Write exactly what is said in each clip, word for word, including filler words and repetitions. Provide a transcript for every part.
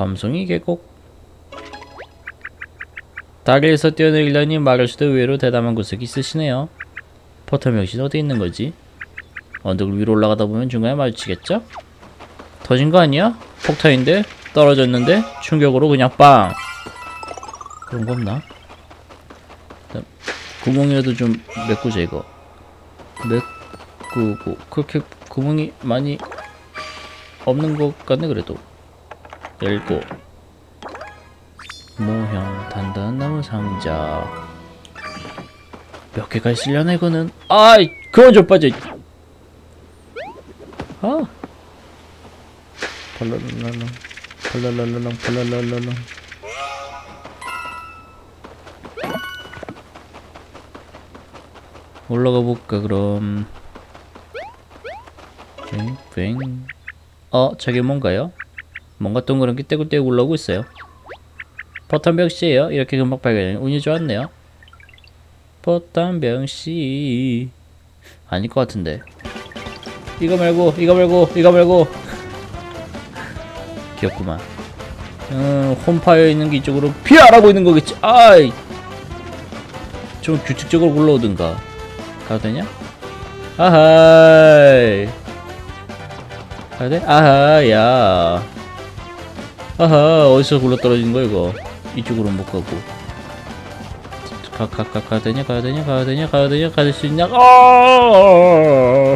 밤송이 계곡. 다리에서 뛰어내리려니 마르시도 의외로 대담한 구석이 있으시네요. 포터 명신 어디 있는 거지? 언덕을 위로 올라가다 보면 중간에 마주치겠죠? 터진 거 아니야? 폭탄인데? 떨어졌는데? 충격으로 그냥 빵! 그런 거 없나? 구멍이라도 좀 메꾸자 이거. 메꾸고 그렇게 구멍이 많이 없는 것 같네. 그래도 열고 모형 단단한 나무 상자 몇 개가 있으려나 이거는. 아이 그만 좀 빠져. 아 팔랄랄랄랑 팔랄랄랄랑 팔랄랄랄랑. 올라가 볼까 그럼. 뱅뱅. 어 저게 뭔가요? 뭔가 동그란 게 떼굴떼굴 올라오고 있어요. 포탄병씨예요. 이렇게 금방 발견해 운이 좋았네요. 포탄병씨 아닐 것 같은데. 이거 말고 이거 말고 이거 말고. 귀엽구만. 음 홈파이어 있는 게 이쪽으로 피하라고 있는 거겠지. 아이 좀 규칙적으로 굴러오든가. 가도 되냐? 아하이 가도 돼? 아하야 아하 어디서 굴러 떨어지는 거야 이거. 이쪽으로는 못 가고. 가, 가, 가, 가야 되냐 가야 되냐 가야 되냐 가야 되냐 가야 수 있냐. 아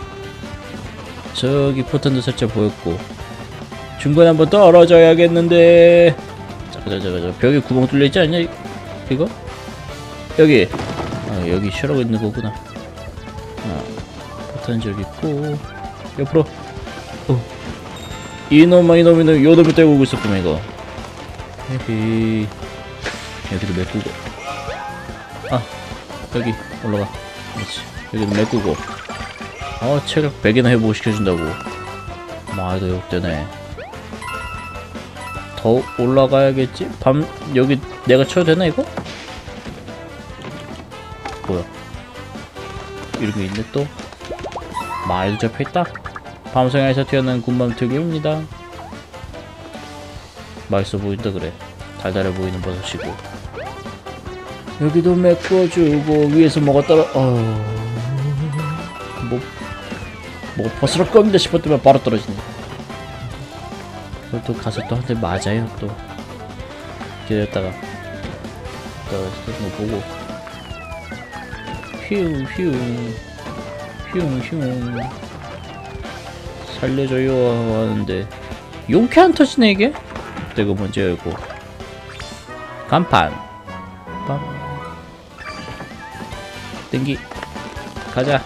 저기 포탄도 살짝 보였고. 중간에 한번 떨어져야겠는데. 잠깐 잠깐 잠깐 벽에 구멍 뚫려있지 않냐 이거? 여기 아 여기 쉬라고 있는 거구나. 아 포탄 저기 있고 옆으로. 어 이놈아 이놈 이놈 요놈을 떼고 오고 있었구만 이거. 헤헤 여기도 메꾸고. 아 여기 올라가. 그렇지 여기도 메꾸고. 아 체력 백이나 회복 시켜준다고. 마이도 욕되네. 더 올라가야겠지? 밤 여기 내가 쳐도 되나 이거? 뭐야 이런 게 있네 또. 마이도 잡혀있다. 밤송이에서 튀어나온 군밤 특유입니다. 맛있어 보인다 그래. 달달해 보이는 버섯이고. 여기도 메꿔주고 위에서 뭐가 떨어. 어... 뭐 뭐가 버스럴 겁니다 싶었더니 바로 떨어지네. 그걸 또 가서 또 한 대 맞아요 또. 기다렸다가 떨어지는 거 보고 휴 휴 휴 휴 살려줘요 하는데 용케 안 터지네 이게. 이거 먼저 열고 간판 빰 땡기 가자.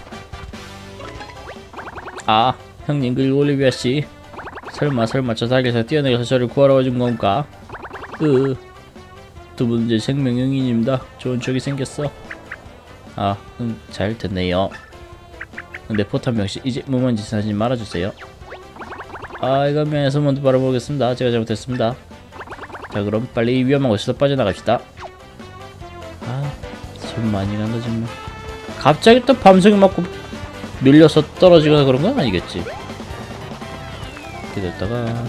아 형님 그 올리비아씨 설마 설마 저 사기에서 뛰어내려서 저를 구하러 와준 건가? 으 두 분 이제 생명용인입니다. 좋은 추억이 생겼어. 아 응 잘 됐네요. 근데 포탄병씨 이제 무모한 짓을 하지 말아주세요. 아 이거 면에서 먼저 바라보겠습니다. 제가 잘못했습니다. 자 그럼 빨리 이 위험한 곳에서 빠져나갑시다. 아 손 많이 간다 정말. 갑자기 또 밤송이 맞고 밀려서 떨어지거나 그런 건 아니겠지. 기다렸다가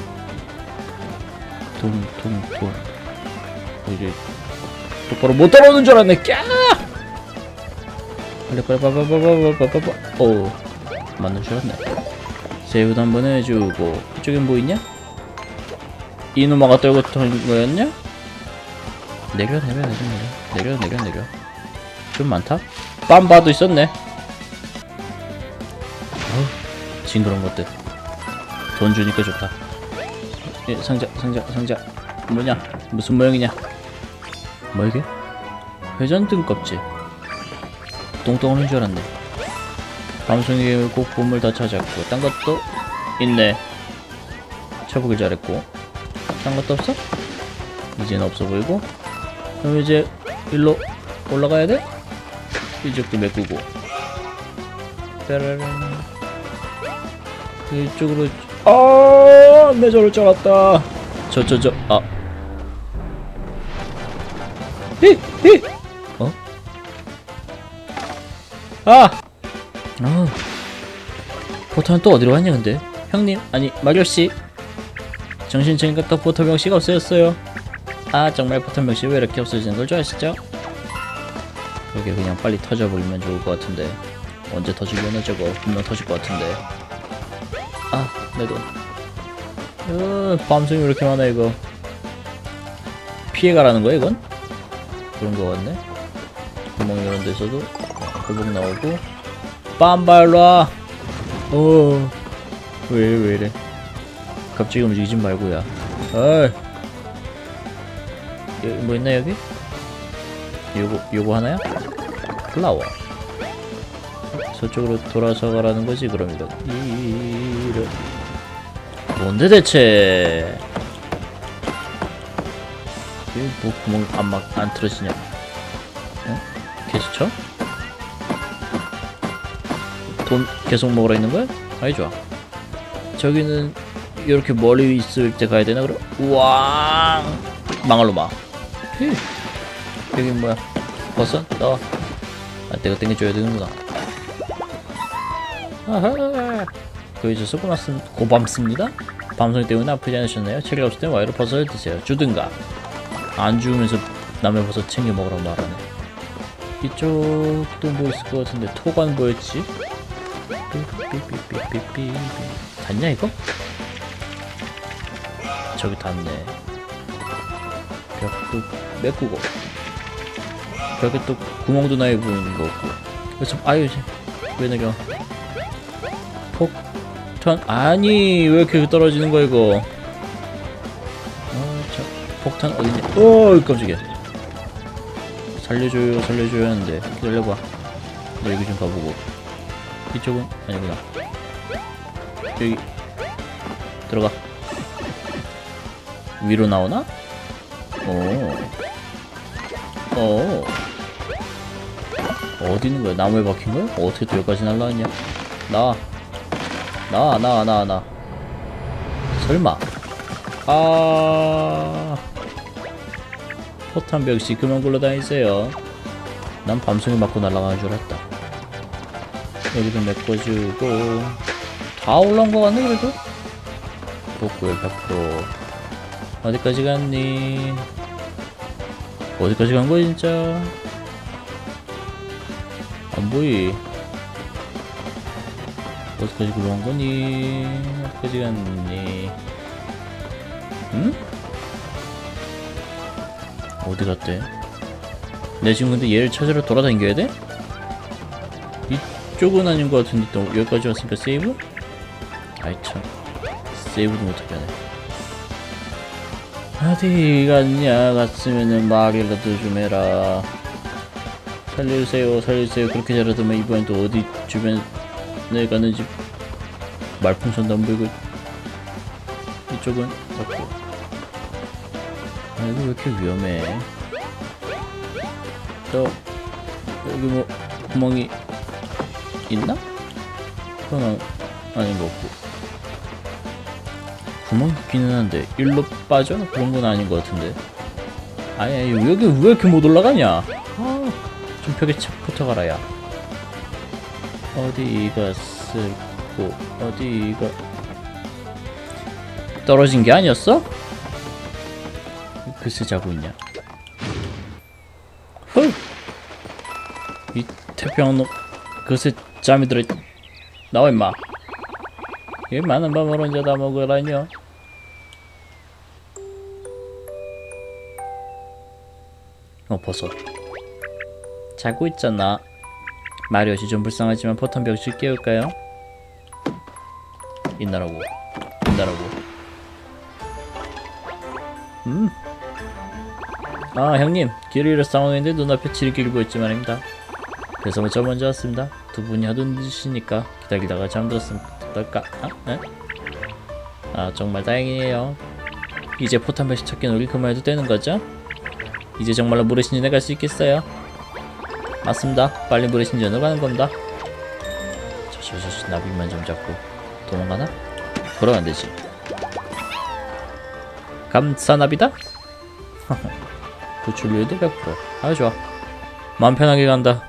퉁퉁퉁 이제 똑바로 못 떨어오는 줄 알았네. 꺄 빨리 빨리 빨리 빨리 빨리 빨리 빨리. 오 맞는 줄 알았네. 세이브도 한번 해주고. 이쪽엔 뭐 있냐? 이놈아가 떨고 터진 거였냐? 내려 내려 내려 내려 내려 내려 내려. 좀 많다? 빰바도 있었네. 어우 징그러운 것들. 돈 주니까 좋다. 예, 상자 상자 상자 뭐냐? 무슨 모양이냐? 뭐 이게? 회전등 껍질. 똥똥하는 줄 알았네. 밤송이 꼭 보물 다 찾았고 딴 것도 있네. 쳐보길 잘했고. 딴 것도 없어? 이제는 없어 보이고. 그럼 이제 일로 올라가야 돼? 이쪽도 메꾸고. 따라란. 이쪽으로. 아, 내 저럴 줄 알았다. 저 저 저 아. 히 히. 어? 아. 아. 포탄은 또 어디로 갔냐 근데? 형님 아니 마리오씨 정신 차리니까 포터 병씨가 없어졌어요. 아 정말 포터 병씨 왜 이렇게 없어지는 걸 좋아하시죠? 그게 그냥 빨리 터져버리면 좋을 것 같은데 언제 터지려나 저거 분명 터질 것 같은데. 아 내돈. 어, 밤송이 왜 이렇게 많아 이거. 피해가라는 거야 이건? 그런 거 같네. 구멍 이런 데서도 호복 나오고. 빰발라. 어. 왜 왜 이래? 갑자기 움직이지 말고야. 어이. 여기 뭐 있나 여기? 요거 요거 하나야? 플라워. 저쪽으로 돌아서 가라는 거지 그럼 이거. 이런. 뭔데 대체? 뭐 구멍 안 막 안 틀어지냐? 어? 계속 쳐? 돈 계속 먹으라 있는 거야? 아이 좋아. 저기는 이렇게 멀리 있을 때 가야 되나 그럼? 우와 망할로마. 여기 뭐야? 버섯? 나와. 아 내가 땡겨줘야 되는구나. 아하. 보여줘서 고맙습 고맙습니다. 밤송이 때문에 아프지 않으셨나요? 체력 없을 땐 와이로 버섯을 드세요. 주든가. 안 주우면서 남의 버섯 챙겨 먹으라고 말하네. 이쪽도 뭐 있을 것 같은데 토관 뭐였지? 삐삐삐삐삐삐. 닿냐 이거? 저기 닿네. 벽도 메꾸고 벽에 또 구멍도 나게 보이는 거 없고. 그래서 아유 왜 내가 폭탄 아니 왜 이렇게 떨어지는 거야 이거. 어, 저 폭탄 어딨냐? 어 깜짝이야. 살려줘요 살려줘야 하는데 기다려봐. 나 여기 좀 가보고. 이쪽은 아니구나. 여기 들어가. 위로 나오나? 오. 어. 어디 있는 거야? 나무에 박힌 거야? 어떻게 또 여기까지 날라왔냐? 나와. 나와, 나와, 나와, 나와. 설마. 아. 포탄 벽씨 그만 굴러다니세요. 난 밤송이 맞고 날아가는 줄 알았다. 여기도 메꿔주고. 다 올라온 거 같네, 그래도? 복구에 백 퍼센트. 어디까지 갔니? 어디까지 간 거야, 진짜? 안 보이. 어디까지 굴러간 거니? 어디까지 갔니? 응? 어디 갔대? 내 지금 근데 얘를 찾으러 돌아다녀야 돼? 이쪽은 아닌 것 같은데 또 여기까지 왔으니까 세이브? 아이 참 세이브도 못하게 하네. 어디 갔냐? 갔으면은 말이라도 좀 해라. 살려주세요 살려주세요. 그렇게 잘하더만 이번엔 또 어디 주변에 가는지 말풍선도 안 보이고. 이쪽은 없고. 아 이거 왜 이렇게 위험해. 저 여기 뭐 구멍이 있나? 그건 아닌 것 같고. 구멍이 있기는 한데 일로 빠져? 그런 건 아닌 것 같은데. 아니 아니 여기 왜 이렇게 못 올라가냐? 아, 좀 벽에 착 붙어가라 야. 어디가 쓸고 어디가 떨어진 게 아니었어? 글쎄 자고 있냐? 헐! 이 태평한 놈 그새 잠이 들어. 나와 임마. 이 많은 밤을 혼자 다 먹으라뇨. 어 버섯 자고 있잖아. 마리오씨 좀 불쌍하지만 포탄 벽실 깨울까요? 있나라고 있나라고. 음. 아 형님 길을 잃어 상황인데 눈앞에 칠길을 보였지 말입니다. 그래서 저 먼저 왔습니다. 두 분이 하도 늦으시니까 기다리다가 잠들었으면 어떨까? 아? 에? 아 정말 다행이에요. 이제 포탄 벽실 찾기는 우리 그만해도 되는 거죠? 이제 정말로 모래신전에 갈 수 있겠어요? 맞습니다. 빨리 모래신전으로 가는 겁니다. 저저저 나비만 좀 잡고 도망가나? 그러면 안 되지. 감사나비다? 구출률도 백 퍼센트. 아주 좋아. 마음 편하게 간다.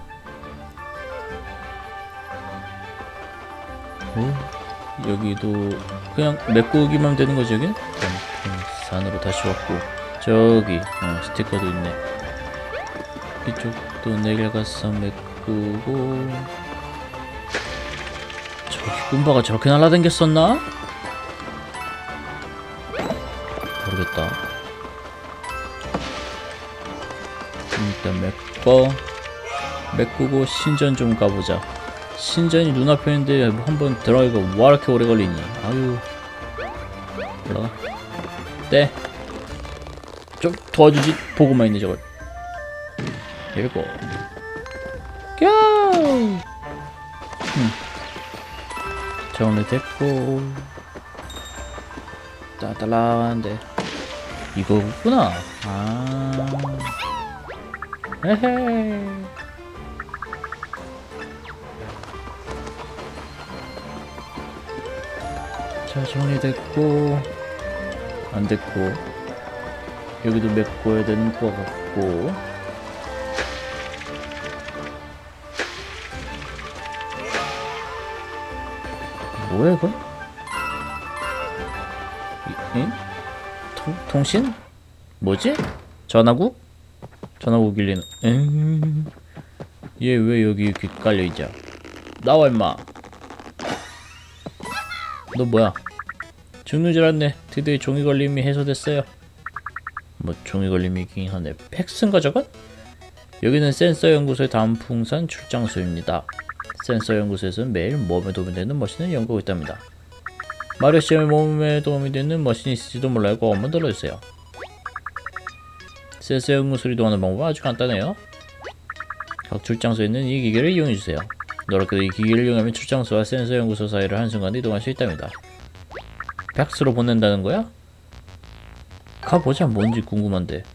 오, 여기도 그냥 메꾸기만 되는 거지 여기는? 안으로 다시 왔고 저기 어, 스티커도 있네. 이쪽도 내려가서 메꾸고. 저기 꿈바가 저렇게 날아다녔었나? 모르겠다. 일단 메꿔 메꾸고 신전 좀 가보자. 신전이 눈앞에 있는데 한번 들어가기가 와 이렇게 오래 걸리니. 아유, 올라가. 네. 좀 도와주지. 보고만 있네 저걸. 이거. 꺄! 음. 정리됐고. 따달라한데. 이거구나. 아. 에헤. 자, 정리됐고. 안 됐고. 여기도 메꿔야 되는 거 같고. 뭐야 이거? 이, 이? 통, 통신? 뭐지? 전화국? 전화국 일리는. 음... 얘 왜 여기 이렇게 깔려있자? 나와 임마. 너 뭐야? 죽는 줄 알았네. 드디어 종이 걸림이 해소됐어요. 뭐 종이 걸림이긴 하네. 팩스인가 저건? 여기는 센서 연구소의 단풍산 출장소입니다. 센서 연구소에서는 매일 몸에 도움이 되는 머신을 연구하고 있답니다. 마리오 씨의 몸에 도움이 되는 머신이 있을지도 몰라요. 꼭 한번 들어주세요. 센서 연구소를 이동하는 방법은 아주 간단해요. 각 출장소에 있는 이 기계를 이용해주세요. 놀랍게도 이 기계를 이용하면 출장소와 센서 연구소 사이를 한순간에 이동할 수 있답니다. 팩스로 보낸다는 거야? 가보자. 뭔지 궁금한데.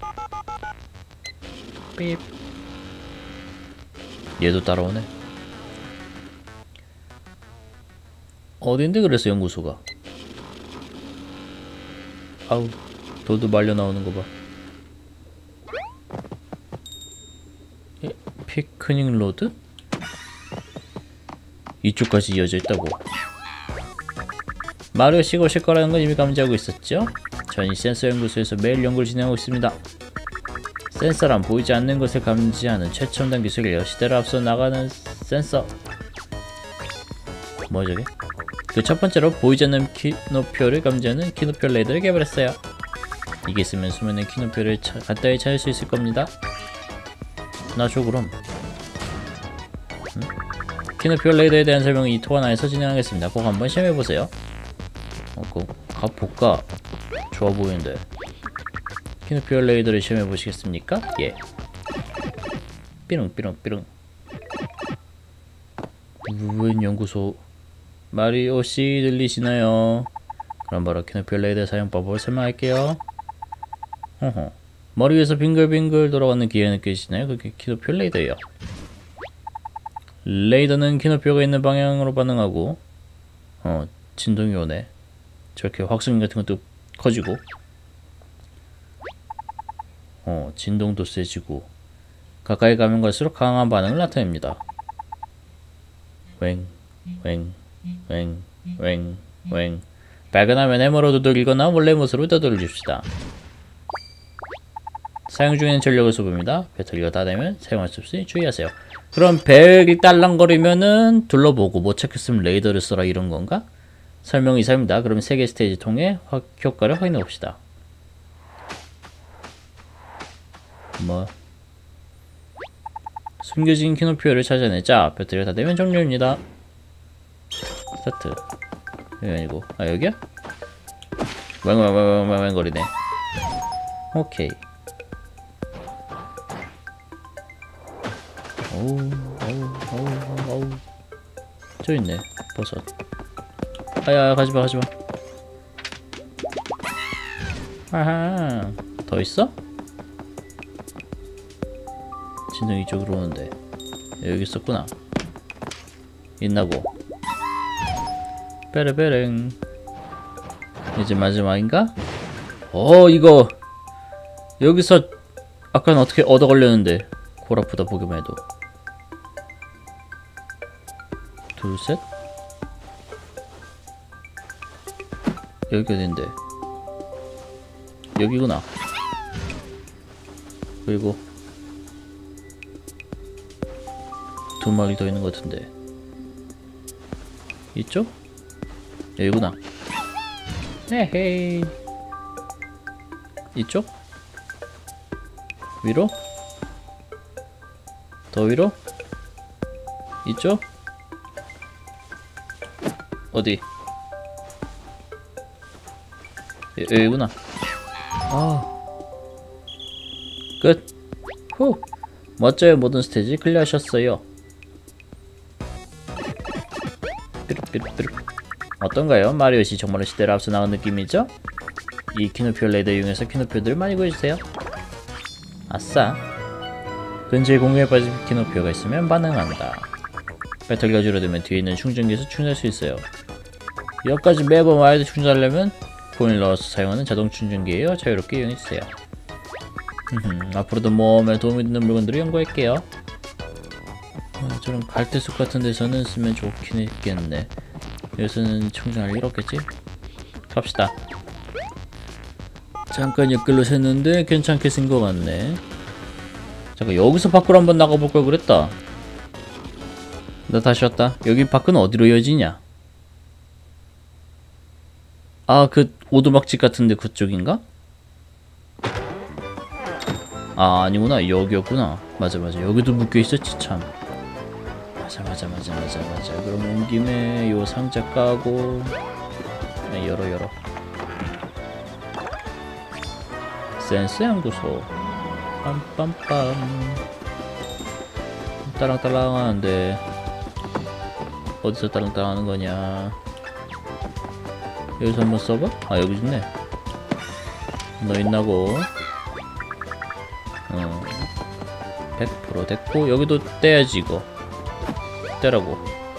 삐. 얘도 따라오네. 어딘데 그래서 연구소가? 아우, 돌도 말려 나오는 거 봐. 예, 피크닉 로드? 이쪽까지 이어져 있다고. 마리오 씨가 오실 거라는 건 이미 감지하고 있었죠? 전 이 센서 연구소에서 매일 연구를 진행하고 있습니다. 센서란 보이지 않는 것을 감지하는 최첨단 기술이에요. 시대를 앞서 나가는 센서. 뭐야 저게? 그 첫 번째로 보이지 않는 키노표를 감지하는 키노표 레이더를 개발했어요. 이게 있으면 숨어있는 키노표를 차, 간단히 찾을 수 있을 겁니다. 나줘 그럼. 응? 키노표 레이더에 대한 설명은 이 토화 안에서 진행하겠습니다. 꼭 한번 시험해보세요. 어, 꼭 가볼까? 좋아 보이는데. 키노표 레이더를 시험해보시겠습니까? 예. 삐릉삐릉삐릉. 웬 연구소. 마리오씨 들리시나요? 그럼 바로 키노표 레이더 사용법을 설명할게요. 허허. 머리 위에서 빙글빙글 돌아가는 기계 느끼시나요? 그게 키노표 레이더예요. 레이더는 키노표가 있는 방향으로 반응하고 어 진동이 오네. 저렇게 확성기 같은 것도 커지고 어 진동도 세지고 가까이 가면 갈수록 강한 반응을 나타냅니다. 웽 웽 웽 웽 웽. 밝은 화면에 뭐로 두들기거나 원래 모습으로 되돌려줍시다. 사용 중에는 전력을 쏘봅니다. 배터리가 다 되면 사용할 수 없으니 주의하세요. 그럼 벨이 딸랑거리면은 둘러보고 못 찾겠으면 레이더를 써라 이런 건가? 설명 이상입니다. 그럼 세 개 스테이지 통해 확, 효과를 확인해 봅시다. 뭐 숨겨진 키노표를 찾아내자. 배터리가 다 되면 종료입니다. 스타트. 여기 아니고 아 여기야? 왱왱왱왱왱거리네. 오케이. 어우 어우 어우 어우 저 있네 버섯. 아야 가지마 가지마. 아하 더 있어? 진동 이쪽으로 오는데 여기 있었구나. 있나고. 빼르빼릉. 이제 마지막인가? 어 이거 여기서 아까는 어떻게 얻어 걸렸는데 골 아프다 보기만 해도. 둘셋. 여기 어딘데? 여기구나. 그리고 두 마리 더 있는 것 같은데. 이쪽? 여기구나. 헤헤이. 이쪽? 위로? 더 위로? 이쪽? 어디? 여, 여기구나. 아. 끝. 후. 멋져요. 모든 스테이지 클리어하셨어요. 삐룩삐룩삐룩. 어떤가요? 마리오시 정말로 시대를 앞서 나간 느낌이죠? 이 키노피오 레이더 이용해서 키노피오들을 많이 구해주세요. 아싸. 근처에 공격에 빠진 키노피오가 있으면 반응한다. 배터리가 줄어들면 뒤에 있는 충전기에서 충전할 수 있어요. 여기까지 매번 와이드 충전하려면 코인을 넣어서 사용하는 자동 충전기예요. 자유롭게 이용해주세요. 앞으로도 모험에 도움이 되는 물건들을 연구할게요. 아, 저런 갈대숲 같은 데서는 쓰면 좋긴 했겠네. 여기서는 충전할 일 없겠지? 갑시다. 잠깐 옆길로 샜는데 괜찮게 쓴 것 같네. 잠깐 여기서 밖으로 한번 나가볼 걸 그랬다. 나 다시 왔다. 여기 밖은 어디로 이어지냐? 아, 그 오두막집 같은데 그쪽인가? 아, 아니구나. 여기였구나. 맞아 맞아. 여기도 묶여있었지 참. 맞아 맞아 맞아 맞아 맞아. 그럼 온 김에 요 상자 까고. 네, 열어 열어. 센스 연구소. 빰빰빰. 따랑따랑 하는데 어디서 따랑따랑 하는 거냐? 여기서 한번 써봐? 아, 여기 있네. 너 있나고? 어. 백 퍼센트 됐고, 여기도 떼야지, 이거. 떼라고.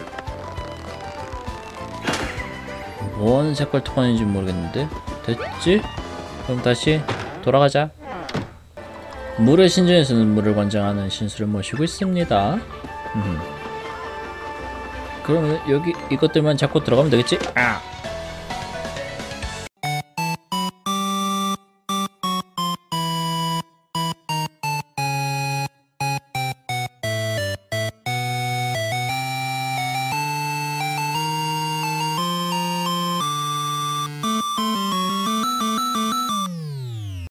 뭔 색깔 통하는지 모르겠는데? 됐지? 그럼 다시 돌아가자. 물의 신전에서는 물을 관장하는 신수를 모시고 있습니다. 음. 그러면 여기 이것들만 잡고 들어가면 되겠지? 아!